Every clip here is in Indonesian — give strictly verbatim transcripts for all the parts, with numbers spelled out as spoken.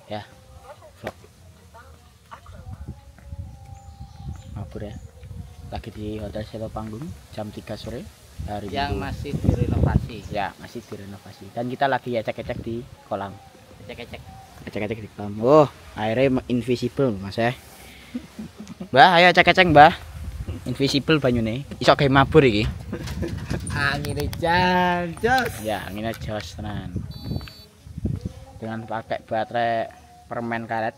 ya vlog mabur ya, lagi di Hotel Selo Panggung jam tiga sore hari yang Minggu. masih direnovasi Ya masih direnovasi dan kita lagi ecek-ecek di kolam, ecek-ecek ecek-ecek di kolam. Oh airnya invisible mas ya. Mbah ayo ecek-ecek mbah, invisible banyune iso gawe mabur iki. anginnya janjos Ya anginnya jos tenan. Dengan pakai baterai permen karet.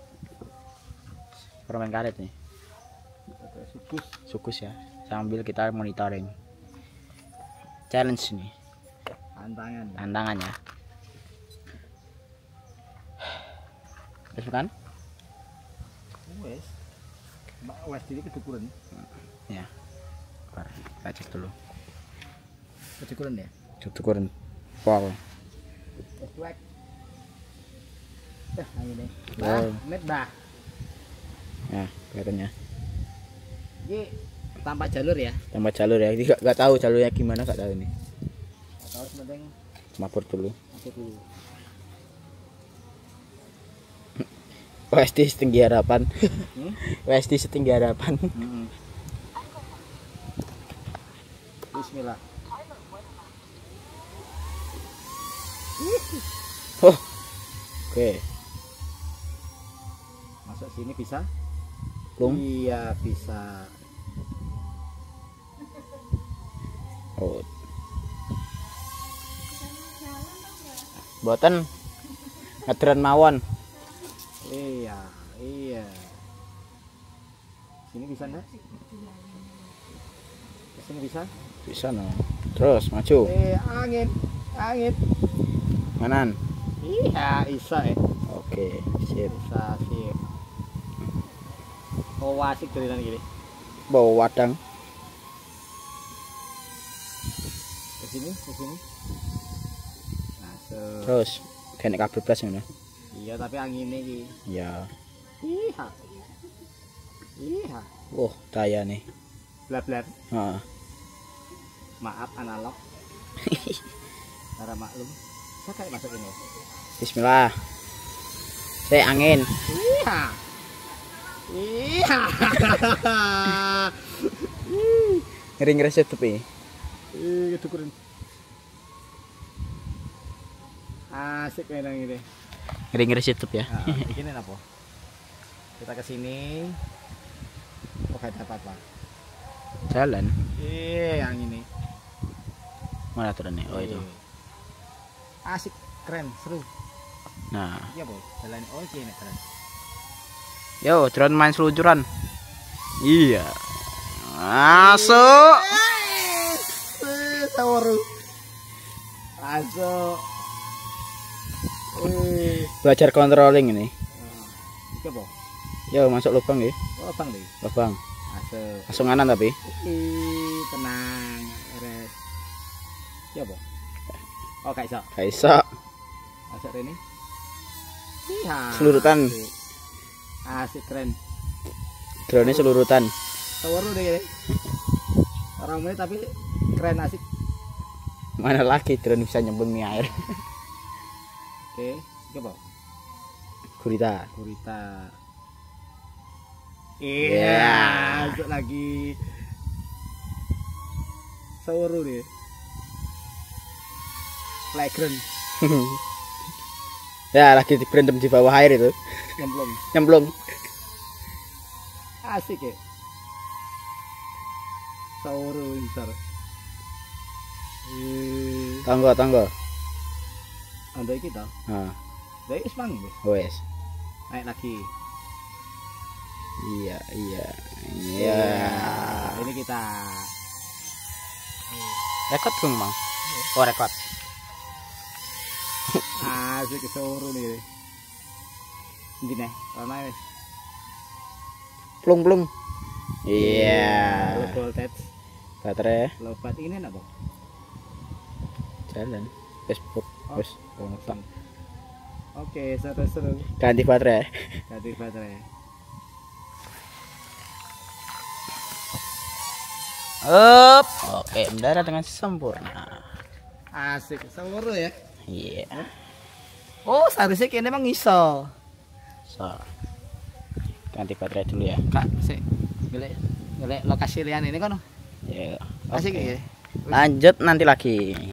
Permen karet nih. sukus Sukus ya. Sambil kita monitoring. Challenge nih. tantangan Tantangannya. Terus kan? wes mbak wes ini kedukuran Ya. Bentar, kita cek dulu. kedukuran ya Kedukuran. Wow. cuek dah anginnya Wow. bah met bah Ya kelihatannya. ini tanpa jalur ya Tambah jalur ya. Ini nggak tahu jalurnya gimana, nggak tahu ini. atau penting Mabur dulu. aku dulu W S D setinggi harapan. hmm? W S D setinggi harapan. hmm. Bismillah Oh. Oke. masuk sini bisa Plung. iya bisa Oh. Boten ngedron mawon. iya iya sini bisa enggak sini bisa Bisa no. Terus maju. eh angin angin Kanan. iya bisa eh Oke, sip. bisa sih oh asik jalinan gini Bawa wadang. ke sini ke sini masuk Terus kene kabel blas ngono. iya tapi anginnya gini Ya. iya iya Wah, daya nih. blab blab Heeh. maaf analog cara maklum saya kayak masuk ini Bismillah. Saya angin. iya iya Ngering resep tapi. ih itu keren asik kayak ini Ngering resep ya. nah, ini apa kita ke sini oh gak dapat pak Jalan. eh yang ini Mana turunnya? Oh itu. asik keren seru Nah, iya boy jalan oh ini keren yo drone main seluncuran. Iya. Masuk. tawaru masuk eh Belajar controlling ini. iya boy Yo masuk lubang ya. oh bang deh Lubang. masuk Langsung kanan tapi. ih tenang res iya boy oh kayak so Gak iso. masuk ini iya Selurutan. asik, asik keren Drone selurutan. tawaru deh orang ini tapi keren asik Mana lagi drone bisa nyembunyi air. oke iya boy Gurita. gurita Yeah. iya masuk lagi sawaru deh playground Ya lagi berantem di bawah air itu. nyemplung Nyemplung. asik ya sawaru besar eh Tangga tangga. andai kita Nah, dari ismang wes. naik lagi Iya iya. Iya. ini kita Rekod dong bang. Oh rekod. asik sawaru nih ini nih karena wes Plung plung. Iya. low voltage Baterai low bat ini enak bang jalan. Facebook. Oh. Wes. Pak. oke seru-seru Ganti baterai. ganti baterai Up. Oke, mendarat dengan sempurna. asik sawaru ya Iya. oh seharusnya kini emang iso So. Ganti baterai dulu ya. Kak, sik. Golek golek lokasi lian ini kono. Ya. Asik Oke. ya. Lanjut nanti lagi.